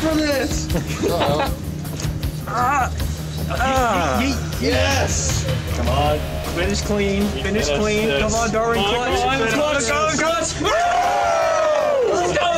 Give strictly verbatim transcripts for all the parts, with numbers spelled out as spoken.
for this! Ah! Ah! Yes! Come on. Finish clean. Finish clean. This. Come on, Darwin. Clutch. Come on, clutch. Come on, clutch. Let's go!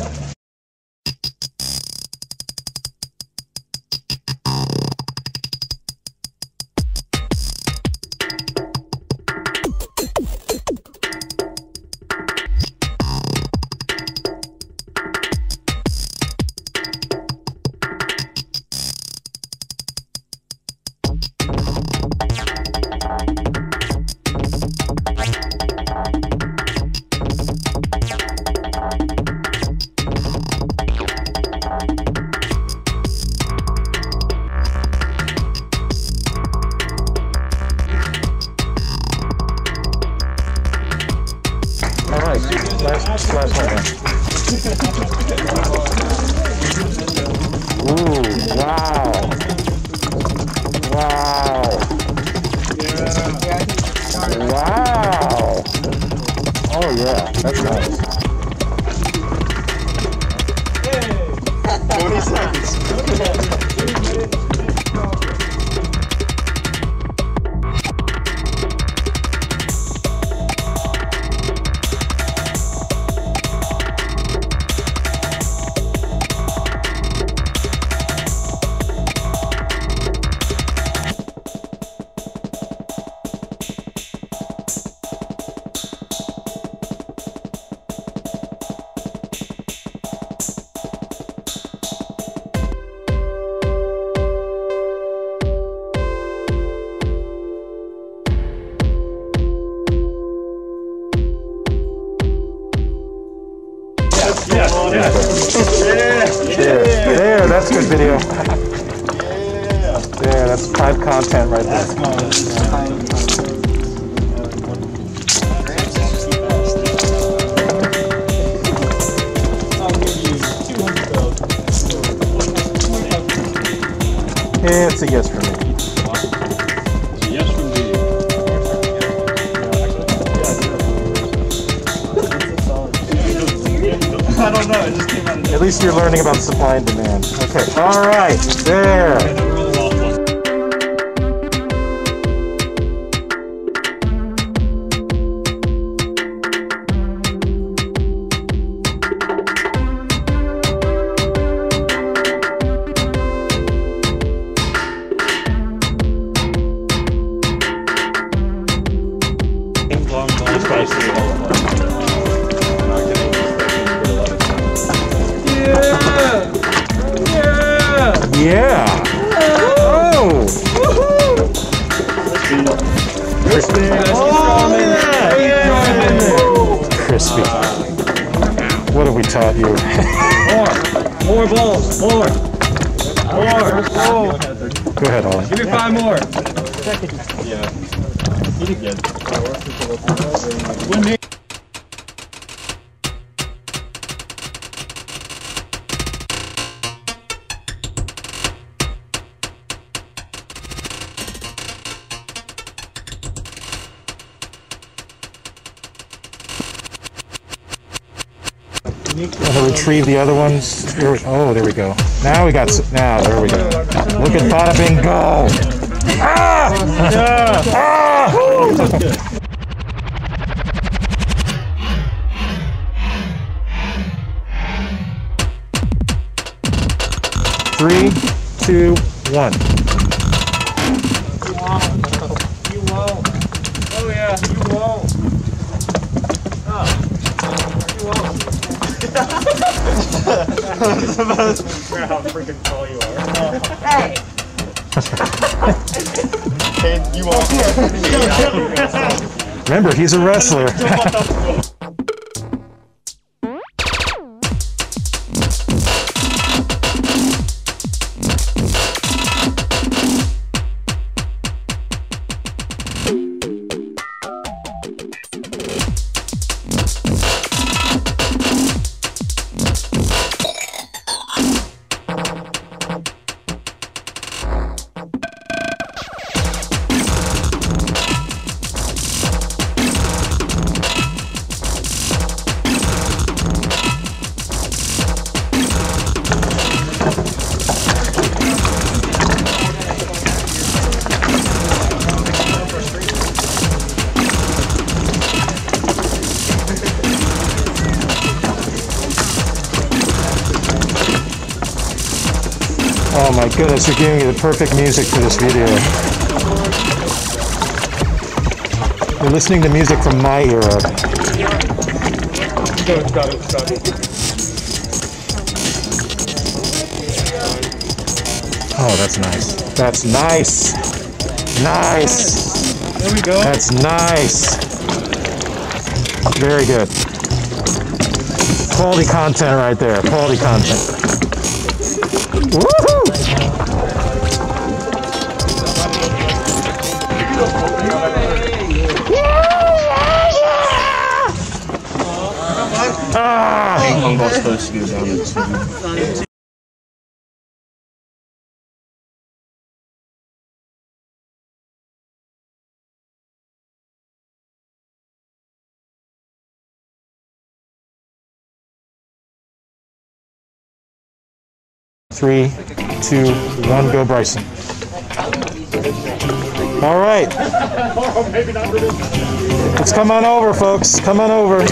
Ooh, wow. Wow. Wow. Oh yeah, that's nice. twenty seconds. Yeah, yeah. There, there, that's good video. Yeah. There, that's prime content right there. That's my I'll give you two hundred though. Yeah, it's a yes for me. It's a yes from me. I don't know, it just came out of At least you're learning about supply and demand. Okay, all right, there. Yeah! Oh! Woohoo! Crispy. Oh, yeah! Crispy. What have we taught you? More! More balls! More! More! Oh. Go ahead, Ollie. Give me five more! Yeah. You did good. Win me. I'm gonna retrieve the other ones. Here we, oh, there we go. Now we got. Now there we go. Look at Bada-Bing go! Ah! Yeah. Ah! Three, two, one. You won't. Oh yeah, you won't. Oh. You won't. That's about how freaking tall you are. Hey! Hey, you won't. Remember, he's a wrestler. Oh my goodness, you're giving me the perfect music for this video. You're listening to music from my era. Oh, that's nice. That's nice. Nice. There we go. That's nice. Very good. Quality content right there. Quality content. Woohoo! Ah! Ping-pong ball's supposed to go down the tube. Three, two, one, go Bryson. All right. Let's come on over, folks. Come on over.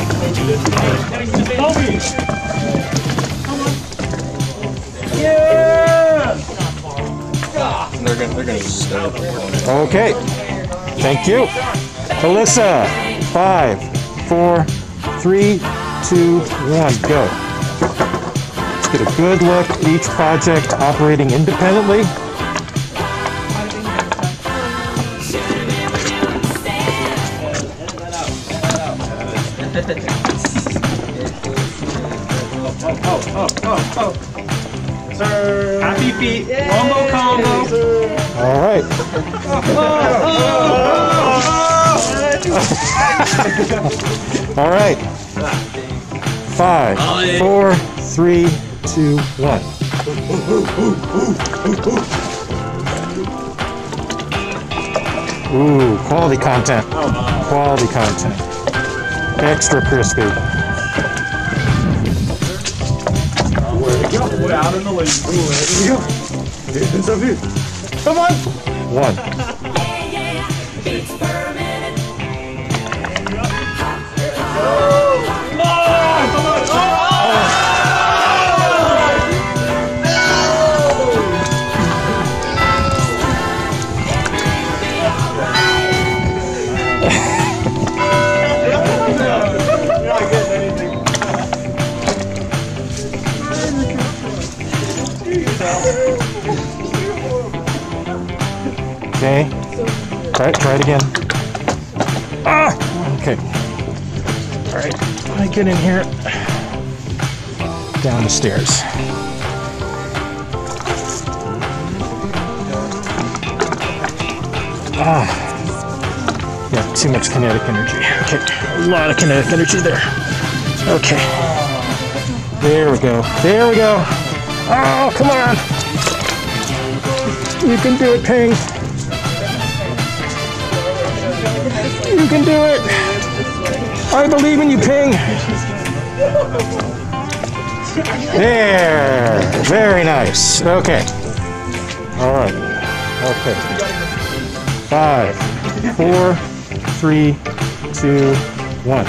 Yeah! They're gonna, they're gonna stop. Okay. Thank you. Alyssa, five, four, three, two, one, go. Get a good look at each project operating independently. Oh, oh, oh, oh. Sir. Happy feet. Wombo combo. All right. All right. Five, four, three, two, one. Ooh, quality content. Quality content. Extra crispy. Way out in the lane. It's up here. Come on. One. Okay. Try it, try it again. Ah! Okay. Alright, let me get in here. Down the stairs. Ah. Yeah, too much kinetic energy. Okay. A lot of kinetic energy there. Okay. There we go. There we go. Oh, come on. You can do it, Ping. You can do it. I believe in you, Ping. There. Very nice. Okay. All right. Okay. Five, four, three, two, one.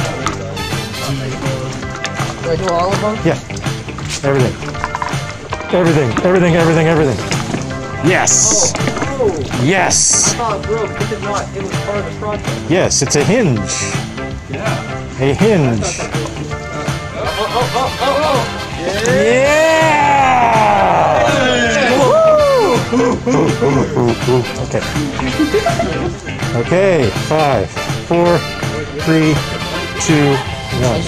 Do I do all of them? Yeah. Everything. Everything. Everything. Everything. Everything. Yes. Yes. I thought it broke. It did not. It was part of the project. Yes, it's a hinge. Yeah. A hinge. Oh, oh, oh, oh, oh. Yeah! Woo! Okay. Okay. Five, four, three, two, one.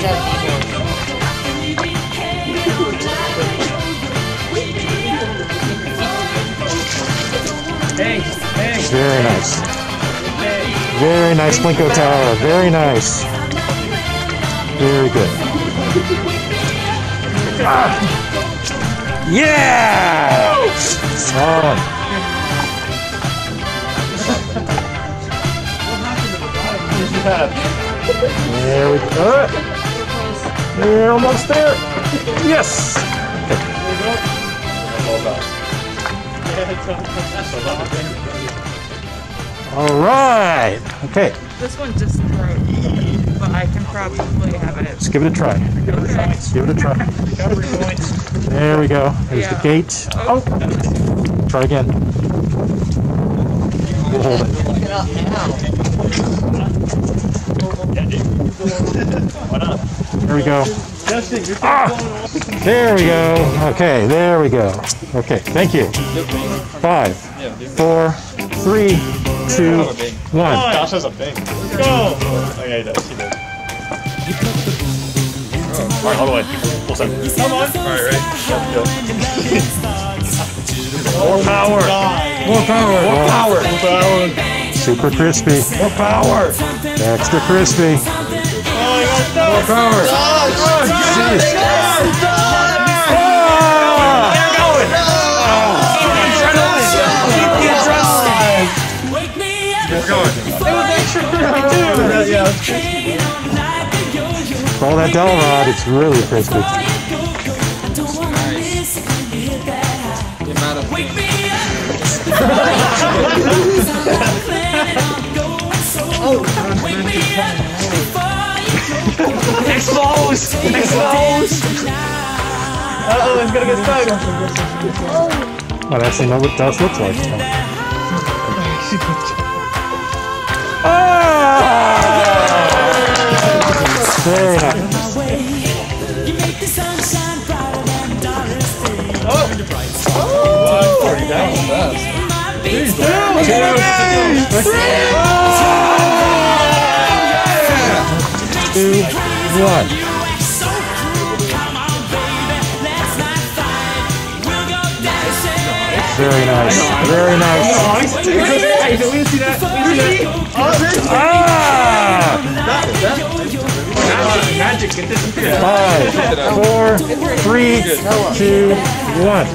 Thanks, thanks. Very nice. Very nice, Plinko Tower. Very nice. Very good. Ah. Yeah! On. There we go. We're almost there. Yes. All right. Okay. This one just broke, but I can probably have it. Let's give it a try. Okay. Let's give it a try. There we go. There's Yeah. the gate. Oh. Oh. Try again. We'll hold it. There we go. Ah! There we go. Okay, there we go. Okay, thank you. Five, four, three, two, one. Josh has a bing. Go! Oh yeah, he does. He does. Alright, all the way. Full send. Come on! Alright, ready? Yep, yep. More power! More power! More power! More power! Super crispy. More power! Extra crispy. Oh, you got stuff! More power! Oh, Jeez. For all that dowel rod, it's really crispy. Expose! Expose! Uh-oh, it's gonna get stuck! Well, that's what that looks like. Ah! Very nice. Oh! forty thousand fast. Two, Two, one. Very nice. Very nice. Hey, let me see that. Let me see that. Ah! Magic, get this in here. Five, four, three, two, one.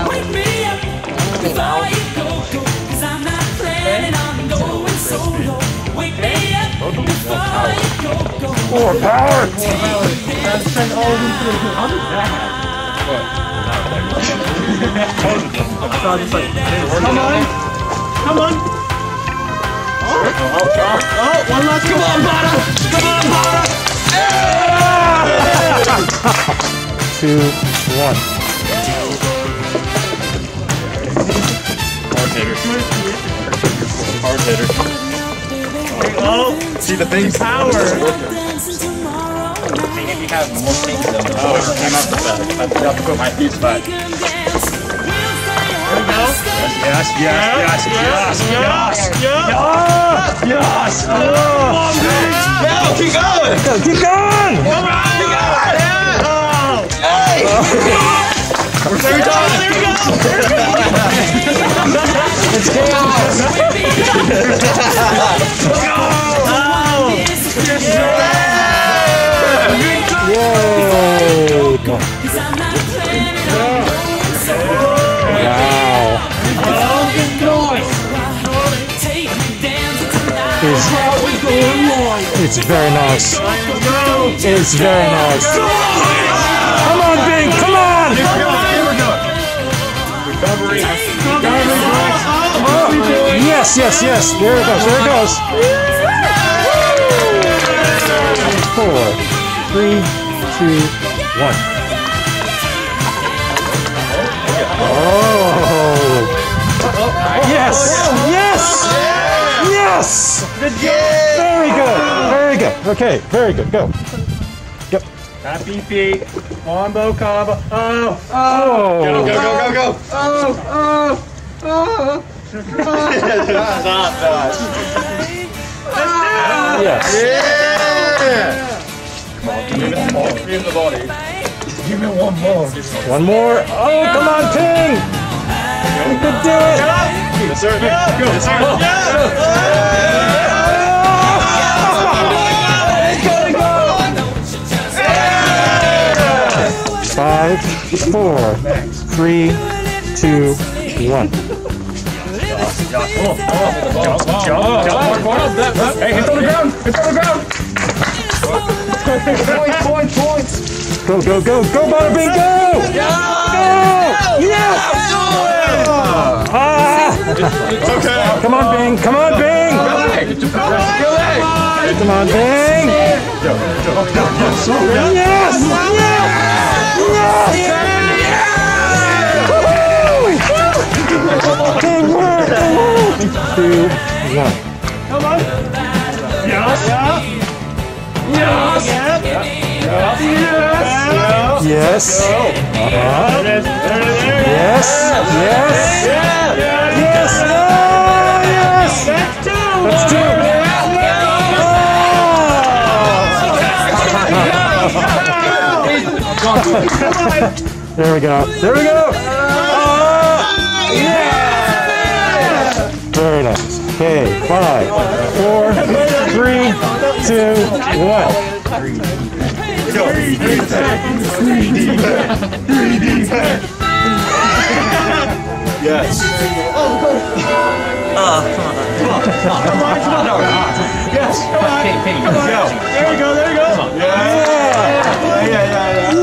More power! Come on! Come on! Oh, oh, oh, one last. Come on, Bada! Come on, Bada! Two, one. Hard hitter. Hard hitter. Oh, see the thing's power. If you have more things than the oh, it came out the back. I forgot to put my feet back. There we go. Yes, yes, yes, yes, yes, yes, yes. Come on, man. No, keep going. Keep going! Come on, keep going. Hey! There we go, there we go. It's chaos! Yay! Go. Wow. It's, it's very nice. It's very nice. Come on, Bing! Come on! Recovery. Oh, yes, yes, yes. There it goes. There it goes. Four, three, two, one. Oh! Yes! Yes! Yes! Very good. Very good. Okay. Very good. Go. Yep. Happy feet. Wombo combo. Oh! Oh! Go, go, go, go, go! Oh, oh, oh. Stop that. Yes. Yeah! Come on, give me the ball. Give me the body. Give me one more. One more. Oh, come on, Ping! You could do it. Yes, sir. Go. Yes, sir. Five, four, three, two, one. Jump, jump, jump. Hey, hit on the ground. Hit on the ground. Points, points, points. Go, go, go, go, Bada-Bing, go! Go! Yes! Ah! Okay. Come on, Bing! Come on, Bing! Come on, Bing! Yes! Yes! Yes! two, one. Come on. Yes. Yeah. Yes. Yeah. Yes. Yes. Yes. Uh-huh. There it is. There it is. Yes. Yes. Yeah. Yes. Oh, yes. That's two. That's two. Oh. There we go. There we go. Oh, yeah. Very nice. Okay, five, four, three, two, one. three D defense. three D defense. three D defense. Yes. Oh, come on. Come on, come on, come on. Yes, come on. Come on. There you go, there you go. Yeah. Yeah, yeah, yeah.